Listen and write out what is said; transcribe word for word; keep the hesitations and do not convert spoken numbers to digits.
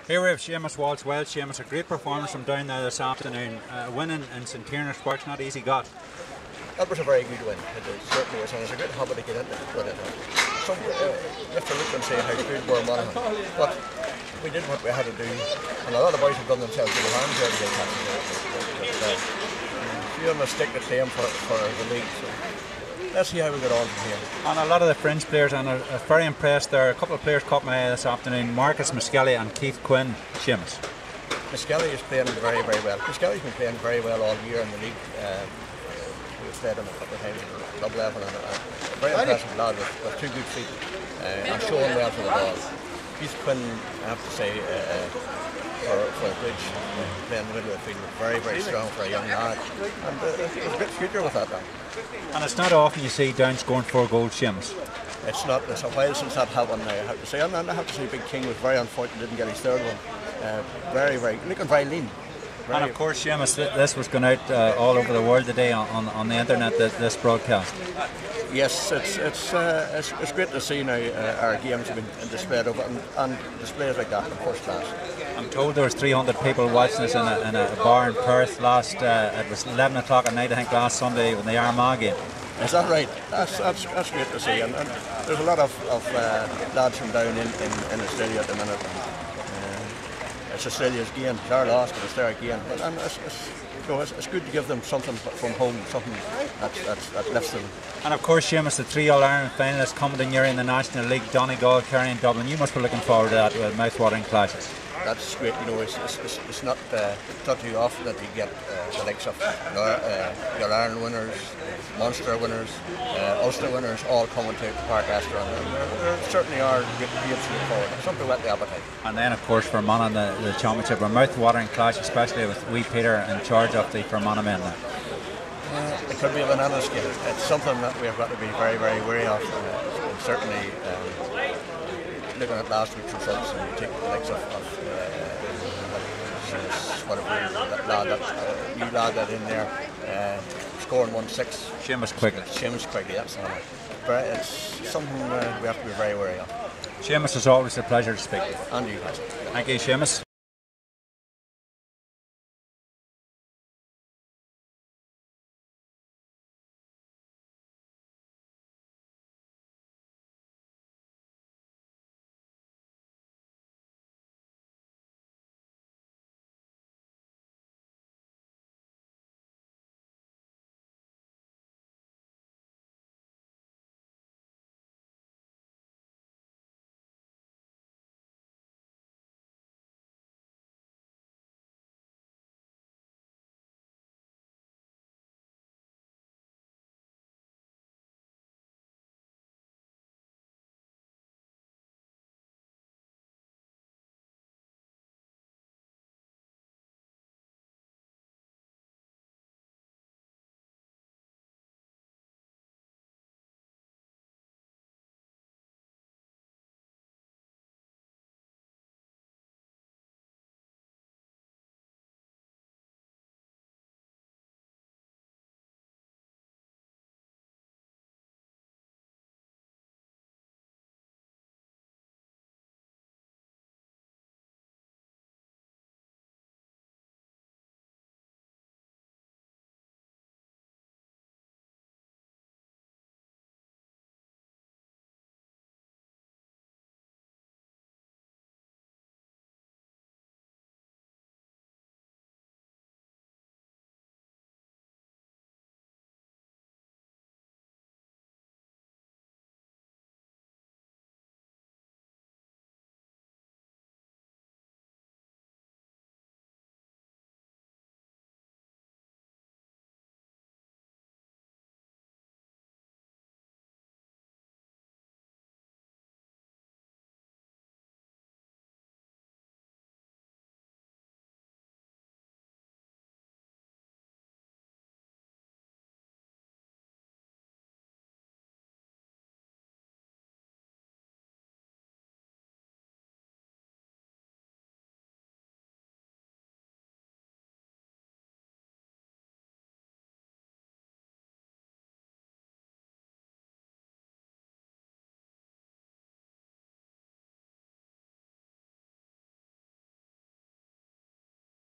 Here we have Seamus Walsh Wells. Seamus, a great performance from down there this afternoon. Uh, winning in St Tiernan Sparks, not easy got. That was a very good win. It is, certainly was, and it's a good habit to get into it. But it, some, uh, you have to look and say how good we're Monaghan. But we did what we had to do, and a lot of boys have done themselves good harm here today. A few of them stick to claim for, for the league. So let's see how we get on from here. And a lot of the fringe players, and I'm very impressed there. A couple of players caught my eye this afternoon: Marcus Miskelly and Keith Quinn. Seamus. Miskelly is playing very, very well. Miskelly's been playing very well all year in the league. Uh, we've played him a couple of times at the club level, and a, a very impressive lad with, with two good feet uh, and showing well for the ball. Keith Quinn, I have to say, uh, uh, for, for a bridge, uh, playing in the middle of the field, very, very strong for a young lad. And uh, there's a good future with that now. And it's not often you see Down scoring four goals, Seamus. It's not. It's a while since that happened now, I have to say. And I have to say Big King was very unfortunate, didn't get his third one. Uh, very, very, looking very lean. Very and of course, Seamus, this was going out uh, all over the world today on, on, on the internet, this, this broadcast. Yes, it's it's, uh, it's it's great to see now uh, our games have been displayed over and, and displays like that in first class. I'm told there was three hundred people watching us in a, in a bar in Perth last. Uh, it was eleven o'clock at night, I think, last Sunday in the Armagh game. Is that right? That's that's, that's great to see, and, and there's a lot of, of uh, lads from down in, in, in Australia at the minute. Uh, it's Australia's game. It's our loss, but it's their game. But and it's, it's, you know, it's, it's good to give them something from home, something that's, that's, that lifts them. And of course, Seamus, the three All-Ireland finalists coming to Newry in the National League: Donegal, Kerry and Dublin. You must be looking forward to that with mouth-watering clashes. That's great, you know, it's, it's, it's not uh, it's not too often that you get uh, the likes of you know, uh, your Ireland winners, Munster winners, uh, Ulster winners all coming to Park Astron. There, there certainly are great games to look forward to, something to whet the appetite. And then, of course, for Monaghan, the, the championship, a mouth-watering clash, especially with wee Peter in charge of the Fermanagh men. Uh, it could be a banana skin. It's something that we've got to be very, very wary of. Uh, certainly, um, looking at last week's results, and you take the likes of, of uh, whatever that lad, that uh, new lad that in there, uh, scoring one six. Seamus Quigley. Seamus Quigley, that's all. But it's something uh, we have to be very wary of. Seamus, it's always a pleasure to speak to you. And you guys. Thank you, Seamus.